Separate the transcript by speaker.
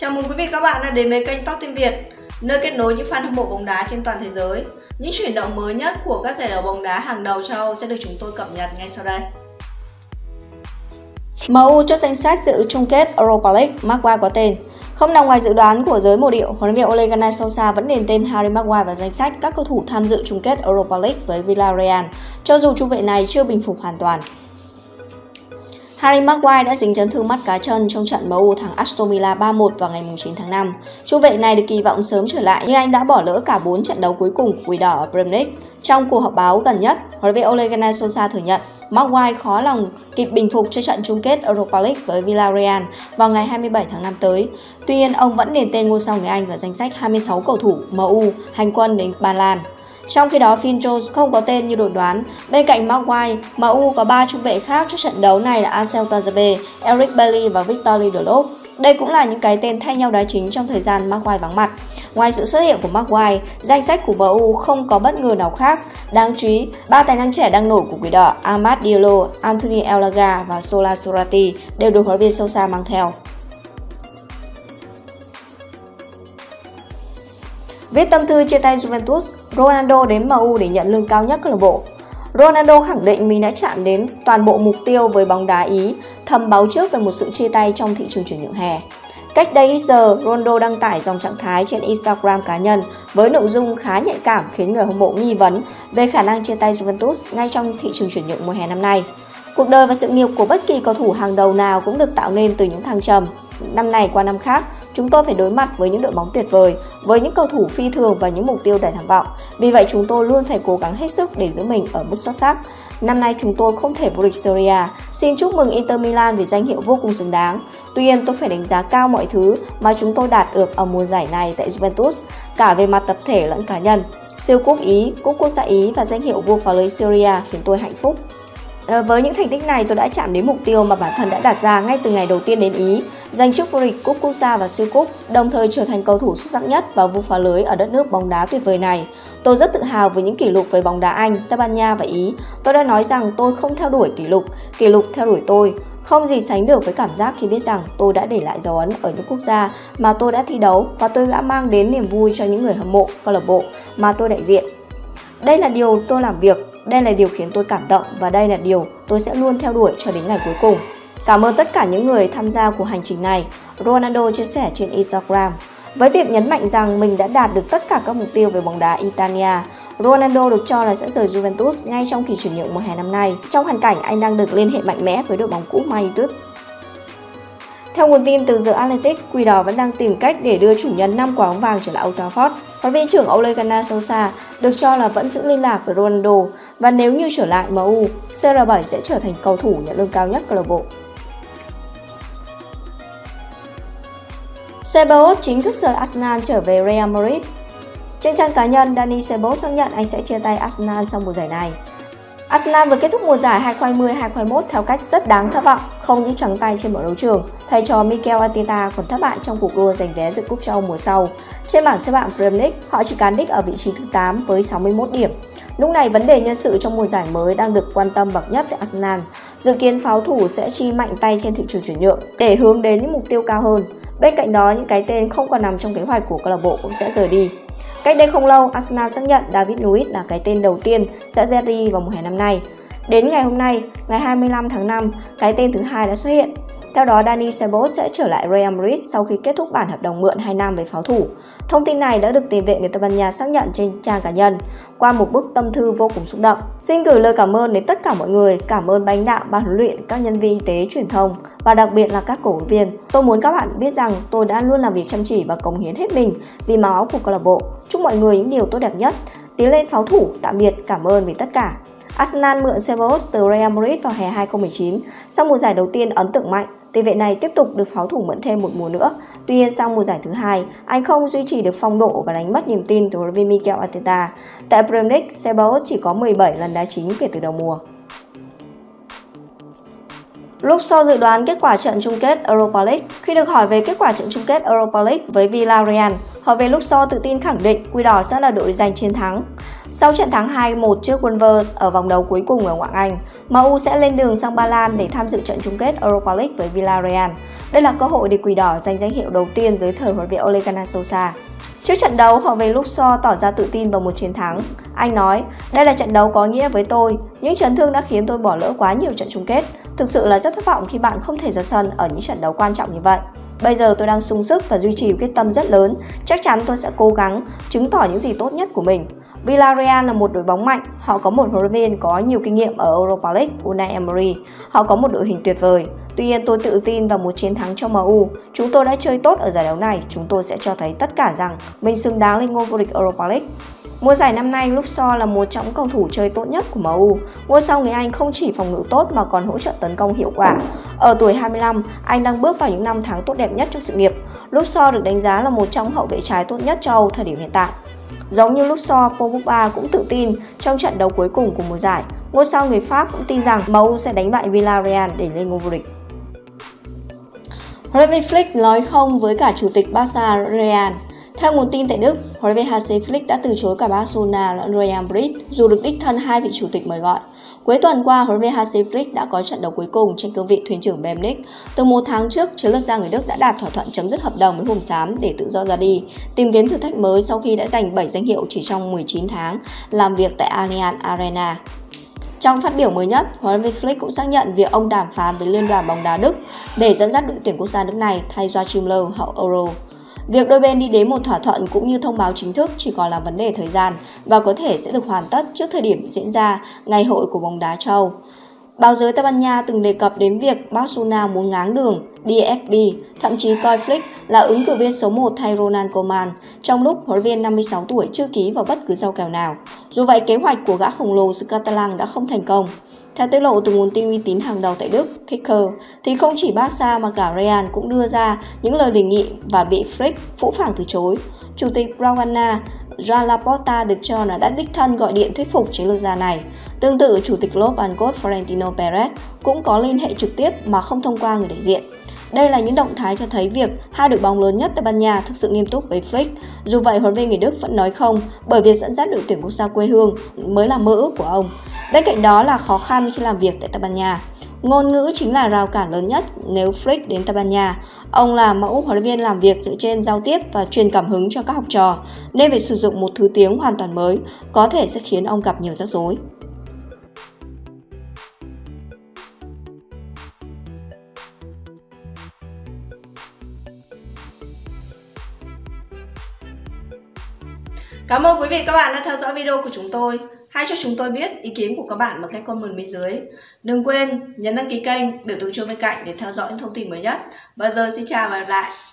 Speaker 1: Chào mừng quý vị các bạn đã đến với kênh Top Team Việt, nơi kết nối những fan hâm mộ bóng đá trên toàn thế giới. Những chuyển động mới nhất của các giải đấu bóng đá hàng đầu châu Âu sẽ được chúng tôi cập nhật ngay sau đây. MU chốt danh sách dự chung kết Europa League, Maguire có tên. Không nằm ngoài dự đoán của giới mộ điệu, huấn luyện viên Ole Gunnar Solskjaer vẫn điền tên Harry Maguire vào danh sách các cầu thủ tham dự chung kết Europa League với Villarreal, cho dù trung vệ này chưa bình phục hoàn toàn. Harry Maguire đã dính chấn thương mắt cá chân trong trận MU thắng Aston Villa 3-1 vào ngày 9 tháng 5. Trung vệ này được kỳ vọng sớm trở lại nhưng anh đã bỏ lỡ cả 4 trận đấu cuối cùng của Quỷ Đỏ ở Premier League. Trong cuộc họp báo gần nhất, huấn luyện viên Ole Gunnar Solskjaer thừa nhận Maguire khó lòng kịp bình phục cho trận chung kết Europa League với Villarreal vào ngày 27 tháng 5 tới. Tuy nhiên, ông vẫn điền tên ngôi sao người Anh vào danh sách 26 cầu thủ MU hành quân đến Ba Lan. Trong khi đó, Phil Jones không có tên như đội đoán. Bên cạnh Maguire, MU có 3 trung vệ khác cho trận đấu này là Ansel Tuanzebe, Eric Bailly và Victor Lindelof. Đây cũng là những cái tên thay nhau đá chính trong thời gian Maguire vắng mặt. Ngoài sự xuất hiện của Maguire, danh sách của MU không có bất ngờ nào khác. Đáng chú ý, 3 tài năng trẻ đang nổi của Quỷ Đỏ Amad Diallo, Anthony Elanga và Sola Sorati đều được huấn luyện viên Solskjaer mang theo. Viết tâm thư chia tay Juventus, Ronaldo đến MU để nhận lương cao nhất câu lạc bộ. Ronaldo khẳng định mình đã chạm đến toàn bộ mục tiêu với bóng đá Ý, thầm báo trước về một sự chia tay trong thị trường chuyển nhượng hè. Cách đây ít giờ, Ronaldo đăng tải dòng trạng thái trên Instagram cá nhân với nội dung khá nhạy cảm khiến người hâm mộ nghi vấn về khả năng chia tay Juventus ngay trong thị trường chuyển nhượng mùa hè năm nay. Cuộc đời và sự nghiệp của bất kỳ cầu thủ hàng đầu nào cũng được tạo nên từ những thăng trầm. Năm này qua năm khác, chúng tôi phải đối mặt với những đội bóng tuyệt vời, với những cầu thủ phi thường và những mục tiêu đầy tham vọng. Vì vậy chúng tôi luôn phải cố gắng hết sức để giữ mình ở mức xuất sắc. Năm nay chúng tôi không thể vô địch Serie A. Xin chúc mừng Inter Milan vì danh hiệu vô cùng xứng đáng. Tuy nhiên tôi phải đánh giá cao mọi thứ mà chúng tôi đạt được ở mùa giải này tại Juventus, cả về mặt tập thể lẫn cá nhân. Siêu cúp Ý, cúp quốc gia Ý và danh hiệu vua phá lưới Serie A khiến tôi hạnh phúc. Với những thành tích này, tôi đã chạm đến mục tiêu mà bản thân đã đặt ra ngay từ ngày đầu tiên đến Ý, giành chức vô địch cúp quốc gia và siêu cúp, đồng thời trở thành cầu thủ xuất sắc nhất và vua phá lưới ở đất nước bóng đá tuyệt vời này. Tôi rất tự hào với những kỷ lục với bóng đá Anh, Tây Ban Nha và Ý. Tôi đã nói rằng tôi không theo đuổi kỷ lục theo đuổi tôi. Không gì sánh được với cảm giác khi biết rằng tôi đã để lại dấu ấn ở những quốc gia mà tôi đã thi đấu và tôi đã mang đến niềm vui cho những người hâm mộ câu lạc bộ mà tôi đại diện. Đây là điều tôi làm việc. Đây là điều khiến tôi cảm động và đây là điều tôi sẽ luôn theo đuổi cho đến ngày cuối cùng. Cảm ơn tất cả những người tham gia của hành trình này, Ronaldo chia sẻ trên Instagram. Với việc nhấn mạnh rằng mình đã đạt được tất cả các mục tiêu về bóng đá Italia, Ronaldo được cho là sẽ rời Juventus ngay trong kỳ chuyển nhượng mùa hè năm nay, trong hoàn cảnh anh đang được liên hệ mạnh mẽ với đội bóng cũ Man United. Theo nguồn tin từ The Athletic, Quỷ Đỏ vẫn đang tìm cách để đưa chủ nhân 5 quả bóng vàng trở lại Old Trafford. Huấn luyện viên trưởng Ole Gunnar Solskjaer được cho là vẫn giữ liên lạc với Ronaldo và nếu như trở lại MU, CR7 sẽ trở thành cầu thủ nhận lương cao nhất câu lạc bộ. Ceballos chính thức rời Arsenal trở về Real Madrid. Trên trang cá nhân, Dani Ceballos xác nhận anh sẽ chia tay Arsenal sau mùa giải này. Arsenal vừa kết thúc mùa giải 2020-2021 theo cách rất đáng thất vọng, không những trắng tay trên mọi đấu trường. Thầy trò Mikel Arteta còn thất bại trong cuộc đua giành vé dự cúp châu Âu mùa sau. Trên bảng xếp hạng Premier League, họ chỉ cán đích ở vị trí thứ 8 với 61 điểm. Lúc này, vấn đề nhân sự trong mùa giải mới đang được quan tâm bậc nhất tại Arsenal. Dự kiến pháo thủ sẽ chi mạnh tay trên thị trường chuyển nhượng để hướng đến những mục tiêu cao hơn. Bên cạnh đó, những cái tên không còn nằm trong kế hoạch của câu lạc bộ cũng sẽ rời đi. Cách đây không lâu, Arsenal xác nhận David Luiz là cái tên đầu tiên sẽ ra đi vào mùa hè năm nay. Đến ngày hôm nay, ngày 25 tháng 5, cái tên thứ hai đã xuất hiện. Theo đó, Dani Ceballos sẽ trở lại Real Madrid sau khi kết thúc bản hợp đồng mượn 2 năm với pháo thủ. Thông tin này đã được tiền vệ người Tây Ban Nha xác nhận trên trang cá nhân qua một bức tâm thư vô cùng xúc động. Xin gửi lời cảm ơn đến tất cả mọi người, cảm ơn ban lãnh đạo, ban huấn luyện, các nhân viên y tế, truyền thông và đặc biệt là các cổ động viên. Tôi muốn các bạn biết rằng tôi đã luôn làm việc chăm chỉ và cống hiến hết mình vì máu áo của câu lạc bộ. Chúc mọi người những điều tốt đẹp nhất. Tiến lên pháo thủ, tạm biệt, cảm ơn vì tất cả. Arsenal mượn Ceballos từ Real Madrid vào hè 2019. Sau mùa giải đầu tiên ấn tượng mạnh, tiền vệ này tiếp tục được pháo thủ mượn thêm một mùa nữa. Tuy nhiên sau mùa giải thứ hai, anh không duy trì được phong độ và đánh mất niềm tin từ huấn luyện viên Mikel Arteta. Tại Premier League, Ceballos chỉ có 17 lần đá chính kể từ đầu mùa. Lúc sau dự đoán kết quả trận chung kết Europa League, khi được hỏi về kết quả trận chung kết Europa League với Villarreal, họ về lúc sau tự tin khẳng định Quỷ Đỏ sẽ là đội giành chiến thắng. Sau trận thắng 2-1 trước Wolves ở vòng đấu cuối cùng ở ngoại hạng Anh, MU sẽ lên đường sang Ba Lan để tham dự trận chung kết Europa League với Villarreal. Đây là cơ hội để Quỷ Đỏ giành danh hiệu đầu tiên dưới thời huấn luyện viên Ole Gunnar Solskjaer. Trước trận đấu, hậu vệ Luke Shaw tỏ ra tự tin vào một chiến thắng. Anh nói, đây là trận đấu có nghĩa với tôi, những chấn thương đã khiến tôi bỏ lỡ quá nhiều trận chung kết. Thực sự là rất thất vọng khi bạn không thể ra sân ở những trận đấu quan trọng như vậy. Bây giờ tôi đang sung sức và duy trì quyết tâm rất lớn, chắc chắn tôi sẽ cố gắng chứng tỏ những gì tốt nhất của mình. Villarreal là một đội bóng mạnh, họ có một huấn luyện viên có nhiều kinh nghiệm ở Europa League, Unai Emery. Họ có một đội hình tuyệt vời. Tuy nhiên tôi tự tin vào một chiến thắng cho MU. Chúng tôi đã chơi tốt ở giải đấu này, chúng tôi sẽ cho thấy tất cả rằng mình xứng đáng lên ngôi vô địch Europa League. Mùa giải năm nay, Luke Shaw là một trong những cầu thủ chơi tốt nhất của MU. Ngôi sao người Anh không chỉ phòng ngự tốt mà còn hỗ trợ tấn công hiệu quả. Ở tuổi 25, anh đang bước vào những năm tháng tốt đẹp nhất trong sự nghiệp. Luke Shaw được đánh giá là một trong hậu vệ trái tốt nhất châu Âu thời điểm hiện tại. Giống như Luke Shaw, Paul Pogba cũng tự tin trong trận đấu cuối cùng của mùa giải. Ngôi sao người Pháp cũng tin rằng MU sẽ đánh bại Villarreal để lên ngôi vô địch. Huấn luyện viên Flick nói không với cả chủ tịch Barca Real. Theo nguồn tin tại Đức, huấn luyện viên Hansi Flick đã từ chối cả Barcelona lẫn Real Madrid dù được đích thân hai vị chủ tịch mời gọi. Cuối tuần qua, huấn luyện viên Hansi Flick đã có trận đấu cuối cùng trên cương vị thuyền trưởng Bayern Munich. Từ một tháng trước, chiến lược gia người Đức đã đạt thỏa thuận chấm dứt hợp đồng với Hùng Xám để tự do ra đi, tìm kiếm thử thách mới sau khi đã giành 7 danh hiệu chỉ trong 19 tháng làm việc tại Allianz Arena. Trong phát biểu mới nhất, huấn luyện viên Flick cũng xác nhận việc ông đàm phán với Liên đoàn bóng đá Đức để dẫn dắt đội tuyển quốc gia nước này thay Joachim Löw hậu Euro. Việc đôi bên đi đến một thỏa thuận cũng như thông báo chính thức chỉ còn là vấn đề thời gian và có thể sẽ được hoàn tất trước thời điểm diễn ra Ngày hội của bóng đá châu Âu. Báo giới Tây Ban Nha từng đề cập đến việc Barcelona muốn ngáng đường DFB, thậm chí coi Flick là ứng cử viên số 1 thay Ronald Koeman, trong lúc huấn luyện viên 56 tuổi chưa ký vào bất cứ giao kèo nào. Dù vậy, kế hoạch của gã khổng lồ xứ Catalan đã không thành công. Theo tiết lộ từ nguồn tin uy tín hàng đầu tại Đức, Kicker, thì không chỉ Barca mà cả Real cũng đưa ra những lời đề nghị và bị Flick phũ phàng từ chối. Chủ tịch Blaugrana Joan Laporta được cho là đã đích thân gọi điện thuyết phục chiến lược gia này. Tương tự, chủ tịch Club Angkor Florentino Perez cũng có liên hệ trực tiếp mà không thông qua người đại diện. Đây là những động thái cho thấy việc hai đội bóng lớn nhất Tây Ban Nha thực sự nghiêm túc với Flick. Dù vậy, huấn luyện viên người Đức vẫn nói không bởi việc dẫn dắt đội tuyển quốc gia quê hương mới là mơ ước của ông. Bên cạnh đó là khó khăn khi làm việc tại Tây Ban Nha. Ngôn ngữ chính là rào cản lớn nhất nếu Flick đến Tây Ban Nha. Ông là mẫu huấn luyện viên làm việc dựa trên giao tiếp và truyền cảm hứng cho các học trò, nên việc sử dụng một thứ tiếng hoàn toàn mới có thể sẽ khiến ông gặp nhiều rắc rối. Cảm ơn quý vị và các bạn đã theo dõi video của chúng tôi. Hãy cho chúng tôi biết ý kiến của các bạn bằng cách comment bên dưới. Đừng quên nhấn đăng ký kênh, biểu tượng chuông bên cạnh để theo dõi những thông tin mới nhất. Và giờ xin chào và hẹn gặp lại.